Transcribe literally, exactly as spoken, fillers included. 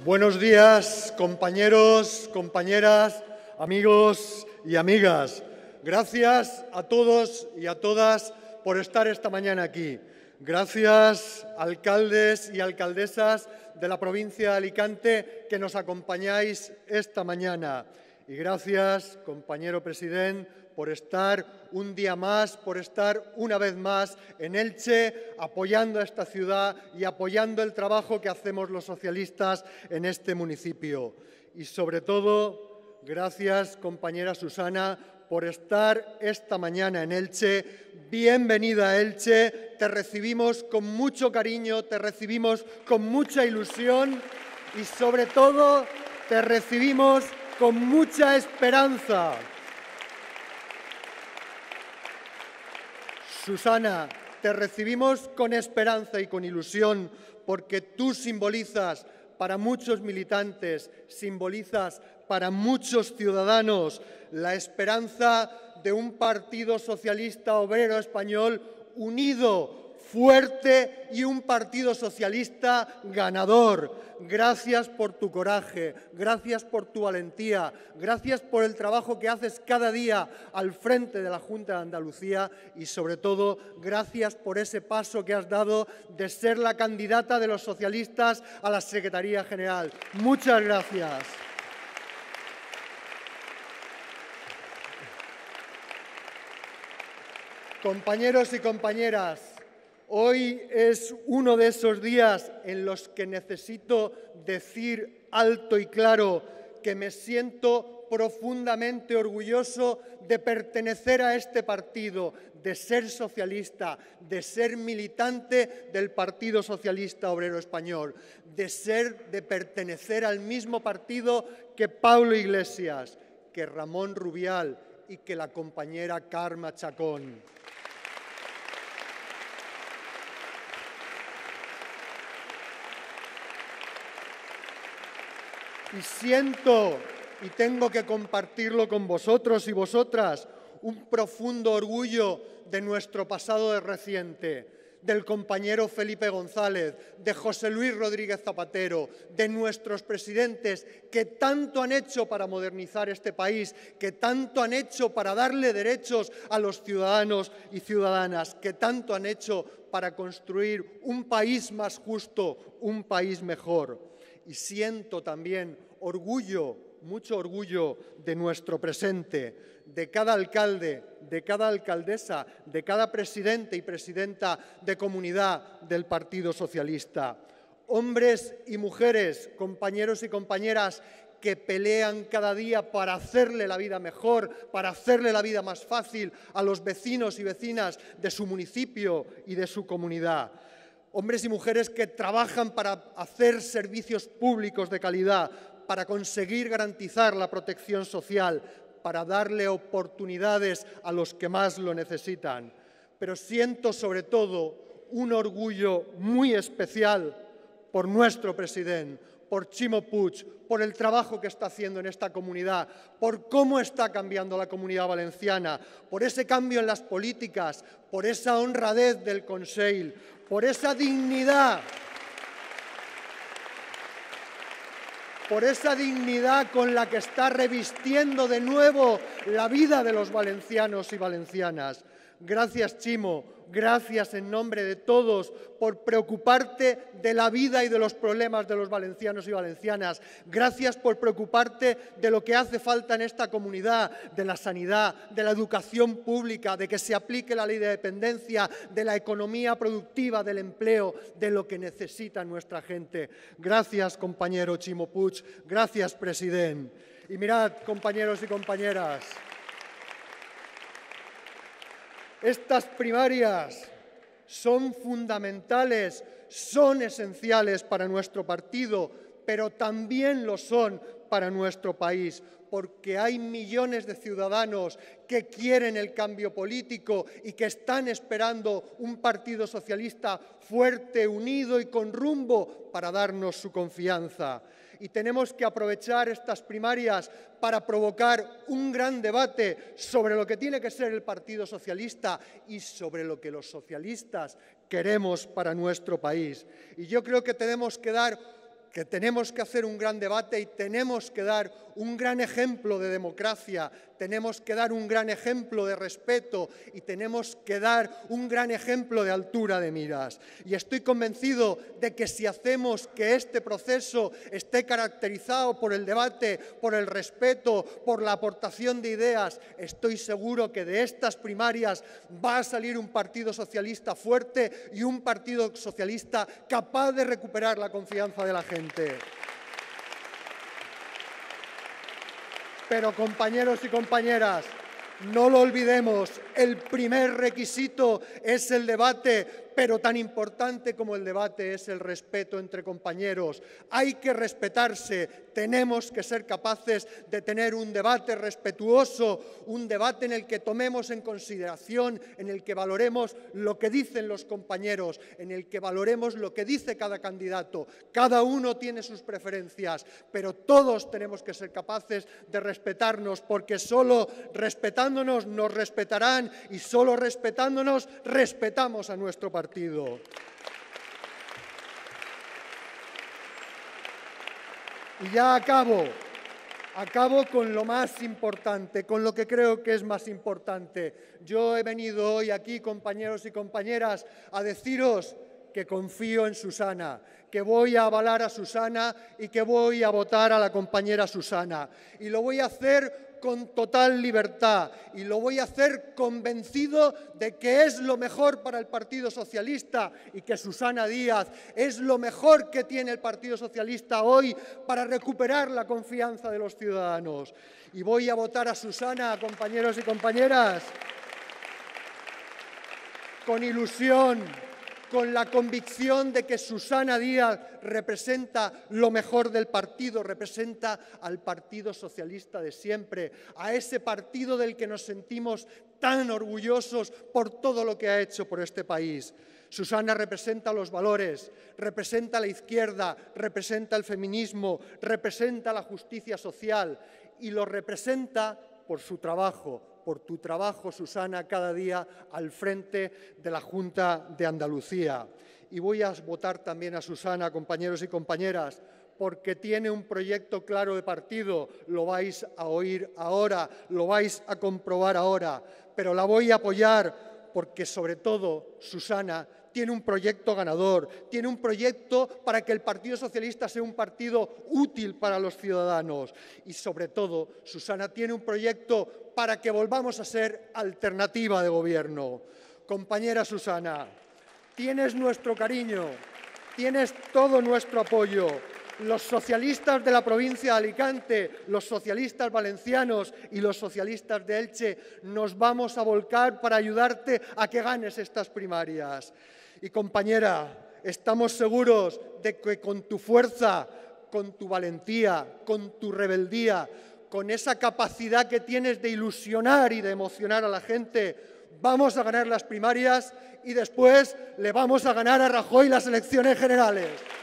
Buenos días, compañeros, compañeras, amigos y amigas. Gracias a todos y a todas por estar esta mañana aquí. Gracias, alcaldes y alcaldesas de la provincia de Alicante, que nos acompañáis esta mañana. Y gracias, compañero presidente, por estar un día más, por estar una vez más en Elche, apoyando a esta ciudad y apoyando el trabajo que hacemos los socialistas en este municipio. Y sobre todo, gracias, compañera Susana, por estar esta mañana en Elche. Bienvenida a Elche, te recibimos con mucho cariño, te recibimos con mucha ilusión y sobre todo te recibimos con mucha esperanza. Susana, te recibimos con esperanza y con ilusión porque tú simbolizas para muchos militantes, simbolizas para muchos ciudadanos la esperanza de un Partido Socialista Obrero Español unido, fuerte y un Partido Socialista ganador. Gracias por tu coraje, gracias por tu valentía, gracias por el trabajo que haces cada día al frente de la Junta de Andalucía y, sobre todo, gracias por ese paso que has dado de ser la candidata de los socialistas a la Secretaría General. Muchas gracias. Compañeros y compañeras, hoy es uno de esos días en los que necesito decir alto y claro que me siento profundamente orgulloso de pertenecer a este partido, de ser socialista, de ser militante del Partido Socialista Obrero Español, de ser, de pertenecer al mismo partido que Pablo Iglesias, que Ramón Rubial y que la compañera Carme Chacón. Y siento, y tengo que compartirlo con vosotros y vosotras, un profundo orgullo de nuestro pasado de reciente, del compañero Felipe González, de José Luis Rodríguez Zapatero, de nuestros presidentes que tanto han hecho para modernizar este país, que tanto han hecho para darle derechos a los ciudadanos y ciudadanas, que tanto han hecho para construir un país más justo, un país mejor. Y siento también orgullo, mucho orgullo de nuestro presente, de cada alcalde, de cada alcaldesa, de cada presidente y presidenta de comunidad del Partido Socialista. Hombres y mujeres, compañeros y compañeras, que pelean cada día para hacerle la vida mejor, para hacerle la vida más fácil a los vecinos y vecinas de su municipio y de su comunidad. Hombres y mujeres que trabajan para hacer servicios públicos de calidad, para conseguir garantizar la protección social, para darle oportunidades a los que más lo necesitan. Pero siento sobre todo un orgullo muy especial por nuestro presidente, por Ximo Puig, por el trabajo que está haciendo en esta comunidad, por cómo está cambiando la Comunidad Valenciana, por ese cambio en las políticas, por esa honradez del Consell, por esa dignidad, por esa dignidad con la que está revistiendo de nuevo la vida de los valencianos y valencianas. Gracias, Ximo. Gracias en nombre de todos por preocuparte de la vida y de los problemas de los valencianos y valencianas. Gracias por preocuparte de lo que hace falta en esta comunidad, de la sanidad, de la educación pública, de que se aplique la ley de dependencia, de la economía productiva, del empleo, de lo que necesita nuestra gente. Gracias, compañero Ximo Puig. Gracias, presidente. Y mirad, compañeros y compañeras, estas primarias son fundamentales, son esenciales para nuestro partido, pero también lo son para nuestro país, porque hay millones de ciudadanos que quieren el cambio político y que están esperando un Partido Socialista fuerte, unido y con rumbo para darnos su confianza. Y tenemos que aprovechar estas primarias para provocar un gran debate sobre lo que tiene que ser el Partido Socialista y sobre lo que los socialistas queremos para nuestro país. Y yo creo que tenemos que dar que tenemos que hacer un gran debate y tenemos que dar un gran ejemplo de democracia, tenemos que dar un gran ejemplo de respeto y tenemos que dar un gran ejemplo de altura de miras. Y estoy convencido de que si hacemos que este proceso esté caracterizado por el debate, por el respeto, por la aportación de ideas, estoy seguro que de estas primarias va a salir un Partido Socialista fuerte y un Partido Socialista capaz de recuperar la confianza de la gente. Pero, compañeros y compañeras, no lo olvidemos, el primer requisito es el debate, pero tan importante como el debate es el respeto entre compañeros. Hay que respetarse, tenemos que ser capaces de tener un debate respetuoso, un debate en el que tomemos en consideración, en el que valoremos lo que dicen los compañeros, en el que valoremos lo que dice cada candidato. Cada uno tiene sus preferencias, pero todos tenemos que ser capaces de respetarnos, porque solo respetándonos nos respetarán y solo respetándonos respetamos a nuestro partido. Y ya acabo, acabo con lo más importante, con lo que creo que es más importante. Yo he venido hoy aquí, compañeros y compañeras, a deciros que confío en Susana, que voy a avalar a Susana y que voy a votar a la compañera Susana. Y lo voy a hacer con total libertad y lo voy a hacer convencido de que es lo mejor para el Partido Socialista y que Susana Díaz es lo mejor que tiene el Partido Socialista hoy para recuperar la confianza de los ciudadanos. Y voy a votar a Susana, compañeros y compañeras, con ilusión, con la convicción de que Susana Díaz representa lo mejor del partido, representa al Partido Socialista de siempre, a ese partido del que nos sentimos tan orgullosos por todo lo que ha hecho por este país. Susana representa los valores, representa la izquierda, representa el feminismo, representa la justicia social y lo representa por su trabajo, por tu trabajo, Susana, cada día al frente de la Junta de Andalucía. Y voy a votar también a Susana, compañeros y compañeras, porque tiene un proyecto claro de partido, lo vais a oír ahora, lo vais a comprobar ahora, pero la voy a apoyar porque, sobre todo, Susana tiene un proyecto ganador, tiene un proyecto para que el Partido Socialista sea un partido útil para los ciudadanos y, sobre todo, Susana tiene un proyecto para que volvamos a ser alternativa de gobierno. Compañera Susana, tienes nuestro cariño, tienes todo nuestro apoyo. Los socialistas de la provincia de Alicante, los socialistas valencianos y los socialistas de Elche nos vamos a volcar para ayudarte a que ganes estas primarias. Y, compañera, estamos seguros de que con tu fuerza, con tu valentía, con tu rebeldía, con esa capacidad que tienes de ilusionar y de emocionar a la gente, vamos a ganar las primarias y después le vamos a ganar a Rajoy las elecciones generales.